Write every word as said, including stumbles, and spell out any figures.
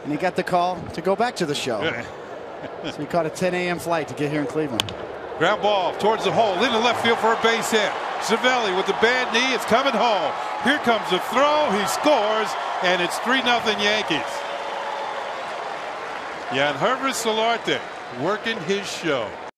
and he got the call to go back to the show. So he caught a ten A M flight to get here in Cleveland. Ground ball towards the hole into left field for a base hit. Cervelli with the bad knee. It's coming home. Here comes the throw. He scores, and it's three nothing Yankees. Yangervis Solarte working his show.